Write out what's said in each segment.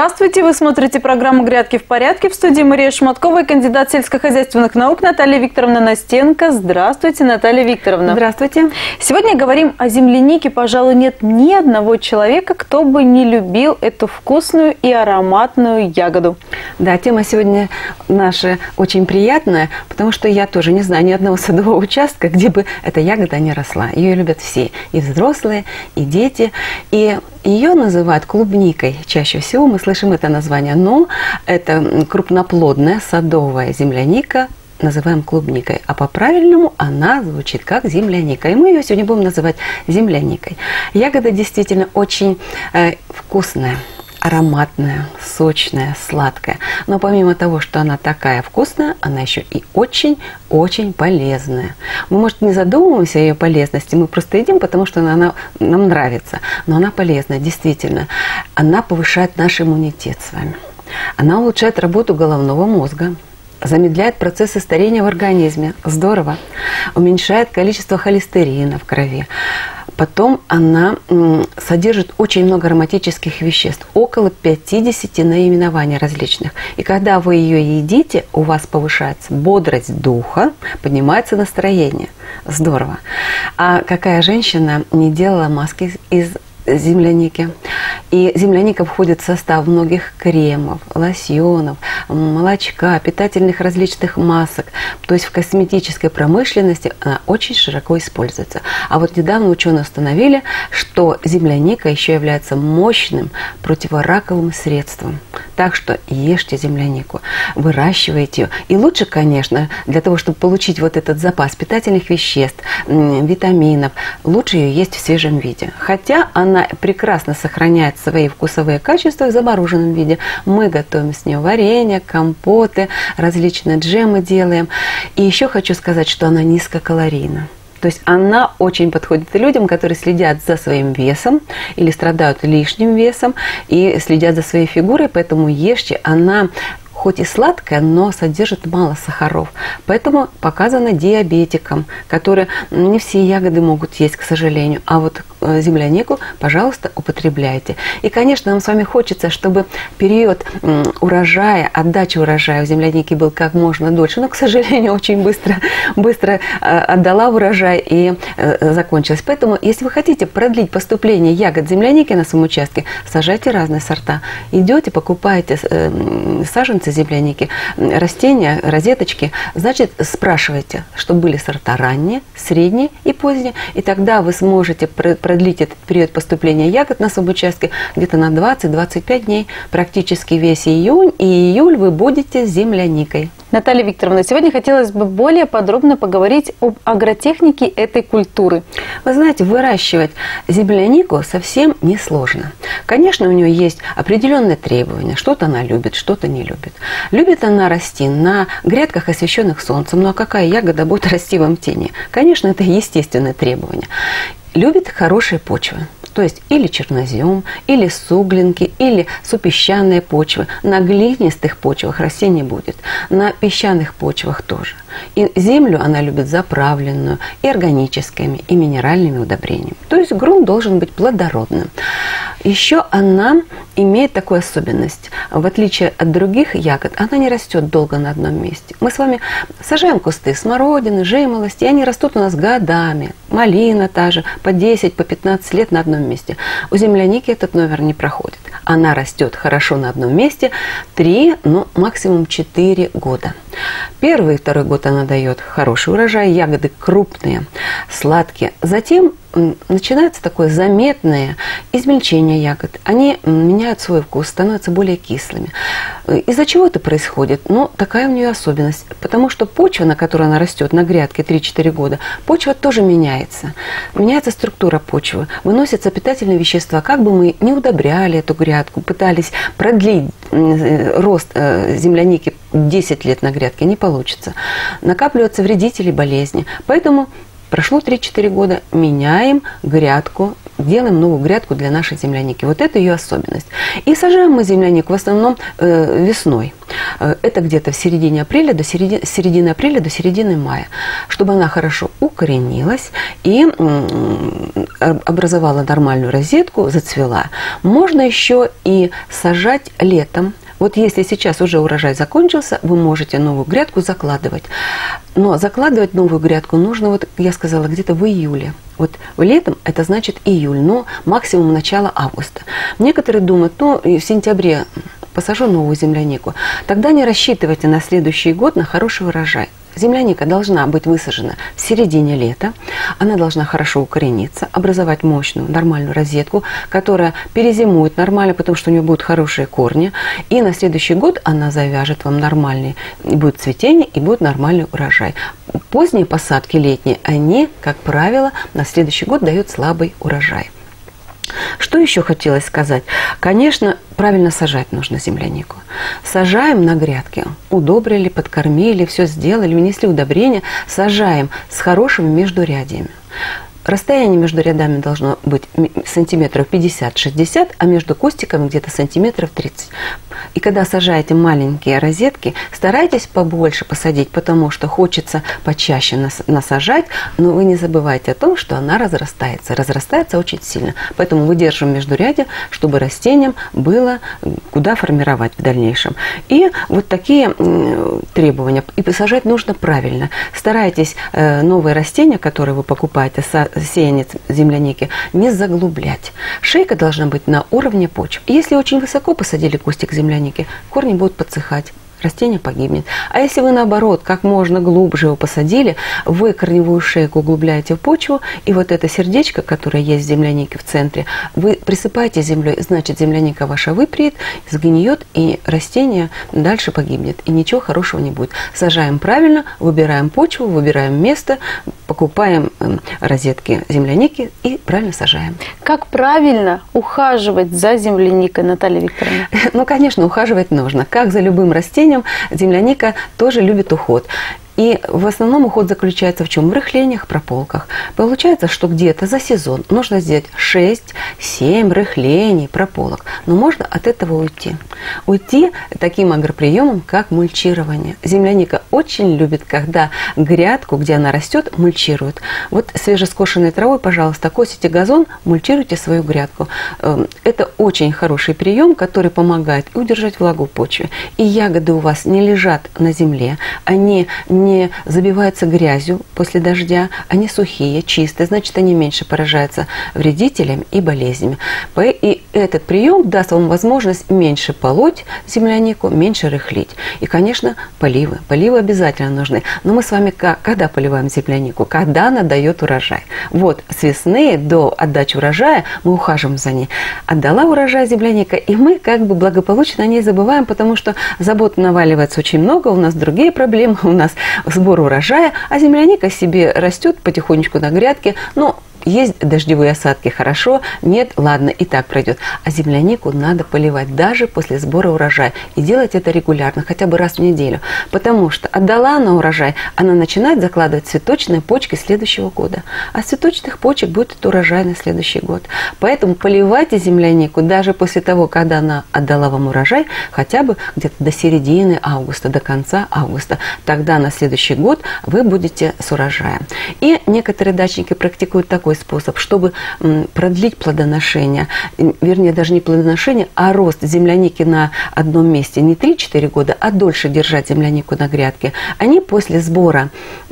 Здравствуйте! Вы смотрите программу «Грядки в порядке». В студии Мария Шматкова и кандидат сельскохозяйственных наук Наталья Викторовна Настенко. Здравствуйте, Наталья Викторовна. Здравствуйте. Сегодня говорим о землянике. Пожалуй, нет ни одного человека, кто бы не любил эту вкусную и ароматную ягоду. Да, тема сегодня наша очень приятная, потому что я тоже не знаю ни одного садового участка, где бы эта ягода не росла. Ее любят все, и взрослые, и дети. И ее называют клубникой. Чаще всего мы слышим это название, но это крупноплодная садовая земляника, называем клубникой, а по-правильному она звучит как земляника. И мы ее сегодня будем называть земляникой. Ягода действительно очень вкусная, ароматная, сочная, сладкая. Но помимо того, что она такая вкусная, она еще и очень-очень полезная. Мы, может, не задумываемся о ее полезности, мы просто едим, потому что она нам нравится. Но она полезная, действительно. Она повышает наш иммунитет с вами. Она улучшает работу головного мозга. Замедляет процессы старения в организме. Здорово. Уменьшает количество холестерина в крови. Потом она содержит очень много ароматических веществ. Около 50 наименований различных. И когда вы ее едите, у вас повышается бодрость духа, поднимается настроение. Здорово. А какая женщина не делала маски из земляники? И земляника входит в состав многих кремов, лосьонов, молочка, питательных различных масок. То есть в косметической промышленности она очень широко используется. А вот недавно ученые установили, что земляника еще является мощным противораковым средством. Так что ешьте землянику, выращивайте ее. И лучше, конечно, для того, чтобы получить вот этот запас питательных веществ, витаминов, лучше ее есть в свежем виде. Хотя она прекрасно сохраняет свои вкусовые качества в замороженном виде. Мы готовим с нее варенье, компоты, различные джемы делаем. И еще хочу сказать, что она низкокалорийна. То есть она очень подходит людям, которые следят за своим весом или страдают лишним весом и следят за своей фигурой, поэтому ешьте. Она хоть и сладкая, но содержит мало сахаров. Поэтому показано диабетикам, которые не все ягоды могут есть, к сожалению. А вот землянику, пожалуйста, употребляйте. И, конечно, нам с вами хочется, чтобы период урожая, отдачи урожая у земляники был как можно дольше. Но, к сожалению, очень быстро отдала урожай и закончилась. Поэтому, если вы хотите продлить поступление ягод земляники на своем участке, сажайте разные сорта. Идете, покупаете саженцы земляники, растения, розеточки, значит, спрашивайте, чтобы были сорта ранние, средние и поздние, и тогда вы сможете продлить этот период поступления ягод на своем участке где-то на 20-25 дней. Практически весь июнь и июль вы будете с земляникой. Наталья Викторовна, сегодня хотелось бы более подробно поговорить об агротехнике этой культуры. Вы знаете, выращивать землянику совсем несложно. Конечно, у нее есть определенные требования. Что-то она любит, что-то не любит. Любит она расти на грядках, освещенных солнцем. Ну а какая ягода будет расти в тени? Конечно, это естественное требование. Любит хорошие почвы. То есть или чернозем, или суглинки, или супесчаные почвы. На глинистых почвах расти не будет. На песчаных почвах тоже. И землю она любит заправленную и органическими, и минеральными удобрениями. То есть грунт должен быть плодородным. Еще она имеет такую особенность. В отличие от других ягод, она не растет долго на одном месте. Мы с вами сажаем кусты смородины, жимолости, и они растут у нас годами. Малина та же, по 10, по 15 лет на одном месте. У земляники этот номер не проходит. Она растет хорошо на одном месте 3, ну максимум 4 года. Первый и второй год она дает хороший урожай, ягоды крупные, сладкие. Затем начинается такое заметное измельчение ягод. Они меняют свой вкус, становятся более кислыми. Из-за чего это происходит? Ну, такая у нее особенность. Потому что почва, на которой она растет, на грядке 3-4 года, почва тоже меняется. Меняется структура почвы, выносятся питательные вещества. Как бы мы ни удобряли эту грядку, пытались продлить рост земляники 10 лет на грядке, не получится. Накапливаются вредители, болезни. Поэтому прошло 3-4 года, меняем грядку, делаем новую грядку для нашей земляники. Вот это ее особенность. И сажаем мы землянику в основном весной. Это где-то в середине апреля до середины апреля до середины мая, чтобы она хорошо укоренилась и образовала нормальную розетку, зацвела. Можно еще и сажать летом. Вот если сейчас уже урожай закончился, вы можете новую грядку закладывать. Но закладывать новую грядку нужно, вот я сказала, где-то в июле. Вот летом это значит июль, но максимум начало августа. Некоторые думают, ну в сентябре посажу новую землянику. Тогда не рассчитывайте на следующий год на хороший урожай. Земляника должна быть высажена в середине лета, она должна хорошо укорениться, образовать мощную, нормальную розетку, которая перезимует нормально, потому что у нее будут хорошие корни, и на следующий год она завяжет вам нормальный, будет цветение и будет нормальный урожай. Поздние посадки летние, они, как правило, на следующий год дают слабый урожай. Что еще хотелось сказать? Конечно, правильно сажать нужно землянику. Сажаем на грядке. Удобрили, подкормили, все сделали, внесли удобрения. Сажаем с хорошими междурядьями. Расстояние между рядами должно быть сантиметров 50-60, а между кустиками где-то сантиметров 30. И когда сажаете маленькие розетки, старайтесь побольше посадить, потому что хочется почаще насажать, но вы не забывайте о том, что она разрастается очень сильно. Поэтому выдерживаем междурядья, чтобы растениям было куда формировать в дальнейшем. И вот такие требования. И посажать нужно правильно. Старайтесь новые растения, которые вы покупаете, сеянец земляники, не заглублять. Шейка должна быть на уровне почвы. Если очень высоко посадили кустик земляники, корни будут подсыхать, растение погибнет. А если вы наоборот, как можно глубже его посадили, вы корневую шейку углубляете в почву, и вот это сердечко, которое есть в землянике в центре, вы присыпаете землей, значит земляника ваша выпреет, сгниет, и растение дальше погибнет, и ничего хорошего не будет. Сажаем правильно, выбираем почву, выбираем место, покупаем розетки земляники и правильно сажаем. Как правильно ухаживать за земляникой, Наталья Викторовна? Ну, конечно, ухаживать нужно. Как за любым растением, земляника тоже любит уход. И в основном уход заключается в чем? В рыхлениях, прополках. Получается, что где-то за сезон нужно сделать 6-7 рыхлений, прополок. Но можно от этого уйти. Уйти таким агроприемом, как мульчирование. Земляника очень любит, когда грядку, где она растет, мульчируют. Вот свежескошенной травой, пожалуйста, косите газон, мульчируйте свою грядку. Это очень хороший прием, который помогает удержать влагу в почве. И ягоды у вас не лежат на земле, они не забиваются грязью после дождя, они сухие, чистые, значит, они меньше поражаются вредителями и болезнями. И этот прием даст вам возможность меньше полоть землянику, меньше рыхлить. И, конечно, поливы. Поливы обязательно нужны. Но мы с вами когда поливаем землянику? Когда она дает урожай. Вот с весны до отдачи урожая мы ухаживаем за ней. Отдала урожай земляника, и мы как бы благополучно о ней забываем, потому что забот наваливается очень много, у нас другие проблемы, у нас сбор урожая, а земляника себе растет потихонечку на грядке, но есть дождевые осадки, хорошо, нет, ладно, и так пройдет. А землянику надо поливать даже после сбора урожая. И делать это регулярно, хотя бы раз в неделю. Потому что отдала она урожай, она начинает закладывать цветочные почки следующего года. А с цветочных почек будет урожай на следующий год. Поэтому поливайте землянику даже после того, когда она отдала вам урожай, хотя бы где-то до середины августа, до конца августа. Тогда на следующий год вы будете с урожаем. И некоторые дачники практикуют такой способ, чтобы продлить плодоношение, вернее, даже не плодоношение, а рост земляники на одном месте не 3-4 года, а дольше держать землянику на грядке. Они после сбора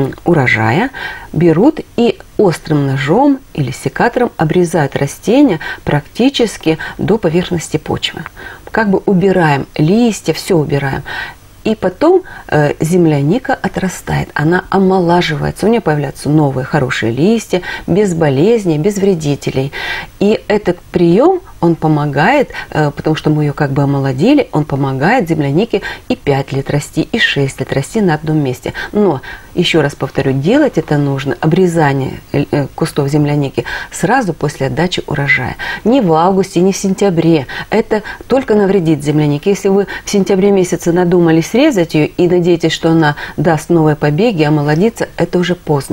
урожая берут и острым ножом или секатором обрезают растения практически до поверхности почвы. Как бы убираем листья, все убираем. И потом земляника отрастает, она омолаживается, у нее появляются новые хорошие листья, без болезней, без вредителей. И этот прием, он помогает, потому что мы ее как бы омолодили, он помогает землянике и 5 лет расти, и 6 лет расти на одном месте. Но, еще раз повторю, делать это нужно, обрезание кустов земляники, сразу после отдачи урожая. Не в августе, не в сентябре. Это только навредит землянике. Если вы в сентябре месяце надумали срезать ее и надеетесь, что она даст новые побеги, омолодится, это уже поздно.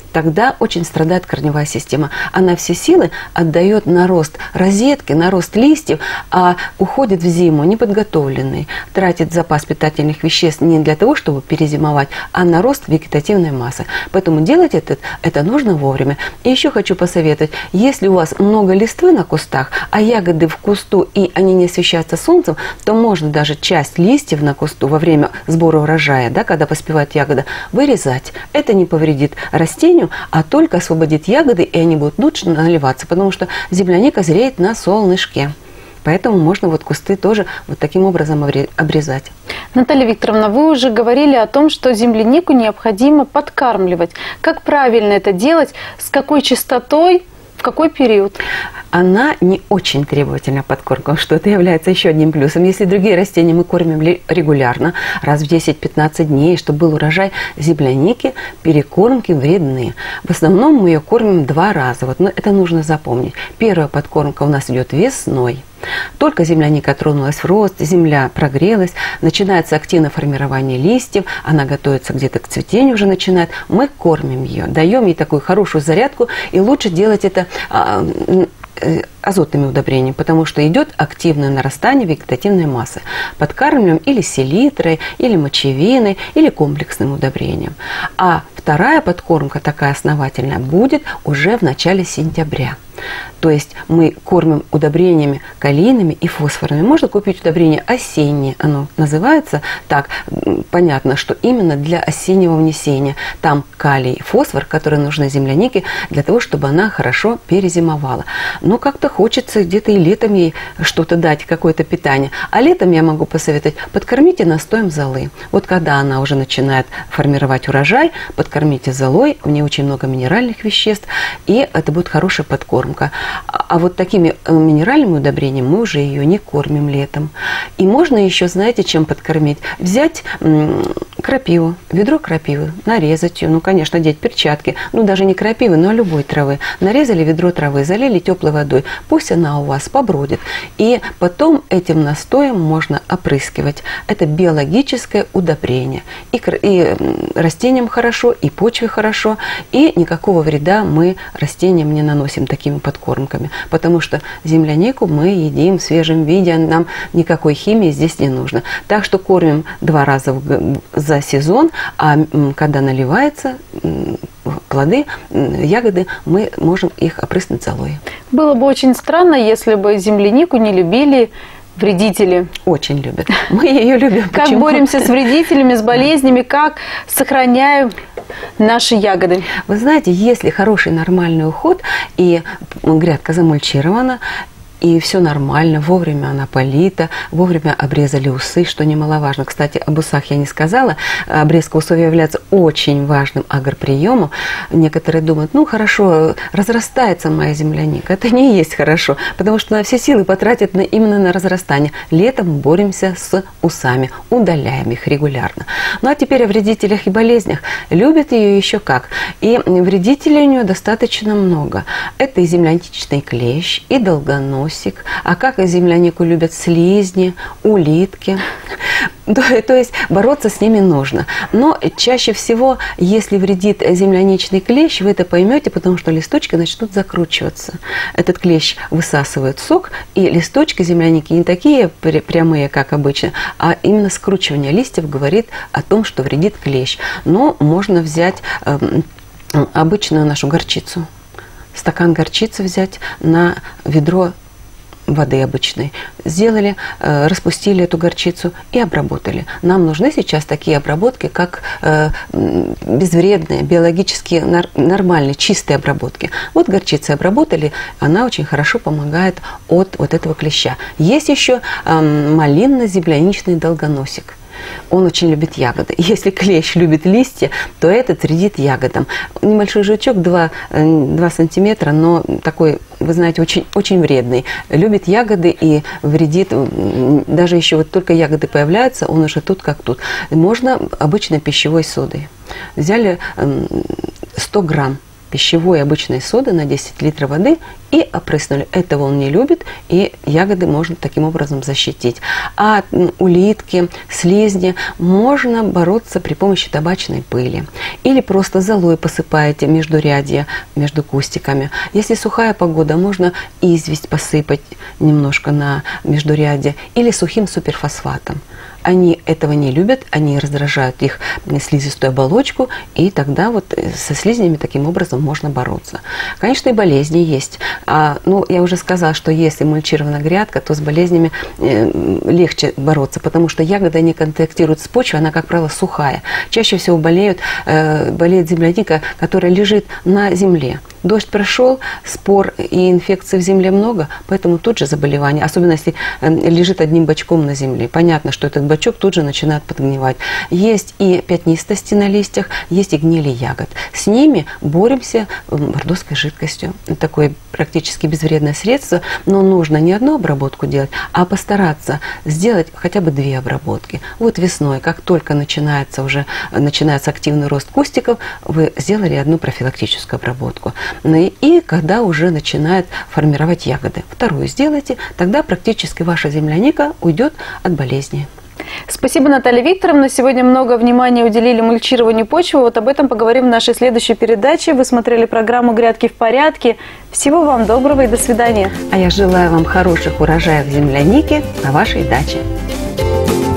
тогда очень страдает корневая система. Она все силы отдает на рост розетки, на рост листьев, а уходит в зиму неподготовленный, тратит запас питательных веществ не для того, чтобы перезимовать, а на рост вегетативной массы. Поэтому делать это нужно вовремя. И еще хочу посоветовать, если у вас много листвы на кустах, а ягоды в кусту и они не освещаются солнцем, то можно даже часть листьев на кусту во время сбора урожая, да, когда поспевает ягода, вырезать. Это не повредит растению, а только освободит ягоды, и они будут лучше наливаться, потому что земляника зреет на солнышке. Поэтому можно вот кусты тоже вот таким образом обрезать. Наталья Викторовна, вы уже говорили о том, что землянику необходимо подкармливать. Как правильно это делать? С какой частотой? В какой период? Она не очень требовательна подкормка, что это является еще одним плюсом. Если другие растения мы кормим регулярно, раз в 10-15 дней, чтобы был урожай, земляники перекормки вредны. В основном мы ее кормим 2 раза. Вот, но это нужно запомнить. Первая подкормка у нас идет весной. Только земляника тронулась в рост, земля прогрелась, начинается активное формирование листьев, она готовится где-то к цветению уже начинает. Мы кормим ее, даем ей такую хорошую зарядку, и лучше делать это азотными удобрениями, потому что идет активное нарастание вегетативной массы. Подкармливаем или селитрой, или мочевиной, или комплексным удобрением. А вторая подкормка, такая основательная, будет уже в начале сентября. То есть мы кормим удобрениями калийными и фосфорными. Можно купить удобрение осеннее, оно называется так. Понятно, что именно для осеннего внесения. Там калий и фосфор, которые нужны землянике для того, чтобы она хорошо перезимовала. Но как-то хочется где-то и летом ей что-то дать, какое-то питание. А летом я могу посоветовать, подкормите настоем золы. Вот когда она уже начинает формировать урожай, подкормите золой, в ней очень много минеральных веществ, и это будет хорошая подкормка. А вот такими минеральными удобрениями мы уже ее не кормим летом. И можно еще, знаете, чем подкормить? Взять крапиву, ведро крапивы, нарезать ее, ну, конечно, одеть перчатки, ну, даже не крапивы, но любой травы. Нарезали ведро травы, залили теплой водой, пусть она у вас побродит. И потом этим настоем можно опрыскивать. Это биологическое удобрение. И растениям хорошо, и почве хорошо, и никакого вреда мы растениям не наносим такими подкормками, потому что землянику мы едим в свежем виде, нам никакой химии здесь не нужно. Так что кормим 2 раза за сезон, а когда наливается плоды, ягоды, мы можем их опрыснуть золой. Было бы очень странно, если бы землянику не любили вредители. Очень любят. Мы ее любим. Как Почему? боремся с вредителями, с болезнями, как сохраняем наши ягоды? Вы знаете, если хороший нормальный уход и грядка замульчирована, и все нормально, вовремя она полита, вовремя обрезали усы, что немаловажно. Кстати, об усах я не сказала. Обрезка усов является очень важным агроприемом. Некоторые думают, ну хорошо, разрастается моя земляника. Это не есть хорошо, потому что она все силы потратит именно на разрастание. Летом боремся с усами, удаляем их регулярно. Ну а теперь о вредителях и болезнях. Любят ее еще как. И вредителей у нее достаточно много. Это и земляничный клещ, и долгоносик. А как и землянику любят слизни, улитки. То есть бороться с ними нужно. Но чаще всего, если вредит земляничный клещ, вы это поймете, потому что листочки начнут закручиваться. Этот клещ высасывает сок, и листочки земляники не такие прямые, как обычно, а именно скручивание листьев говорит о том, что вредит клещ. Но можно взять обычную нашу горчицу. Стакан горчицы взять на ведро воды обычной, сделали, распустили эту горчицу и обработали. Нам нужны сейчас такие обработки, как безвредные, биологически нормальные, чистые обработки. Вот горчицей обработали, она очень хорошо помогает от вот этого клеща. Есть еще малинно-земляничный долгоносик. Он очень любит ягоды. Если клещ любит листья, то этот вредит ягодам. Небольшой жучок 2 сантиметра, но такой, вы знаете, очень, очень вредный. Любит ягоды и вредит, даже еще вот только ягоды появляются, он уже тут как тут. Можно обычной пищевой содой. Взяли 100 грамм пищевой обычной соды на 10 литров воды и опрыснули. Этого он не любит, и ягоды можно таким образом защитить. А улитки, слизни можно бороться при помощи табачной пыли. Или просто золой посыпаете междурядья, между кустиками. Если сухая погода, можно известь посыпать немножко на междурядье или сухим суперфосфатом. Они этого не любят, они раздражают их слизистую оболочку, и тогда вот со слизнями таким образом можно бороться. Конечно, и болезни есть. Ну, я уже сказала, что если мульчирована грядка, то с болезнями легче бороться, потому что ягода не контактирует с почвой, она, как правило, сухая. Чаще всего болеет земляника, которая лежит на земле. Дождь прошел, спор и инфекций в земле много, поэтому тут же заболевание, особенно если лежит одним бочком на земле. Понятно, что этот бочок тут же начинает подгнивать. Есть и пятнистости на листьях, есть и гнили ягод. С ними боремся бордоской жидкостью. Такое практически безвредное средство, но нужно не одну обработку делать, а постараться сделать хотя бы 2 обработки. Вот весной, как только начинается активный рост кустиков, вы сделали одну профилактическую обработку. И когда уже начинает формировать ягоды, 2-ю сделайте, тогда практически ваша земляника уйдет от болезни. Спасибо, Наталья Викторовна. Сегодня много внимания уделили мульчированию почвы. Вот об этом поговорим в нашей следующей передаче. Вы смотрели программу «Грядки в порядке». Всего вам доброго и до свидания. А я желаю вам хороших урожаев земляники на вашей даче.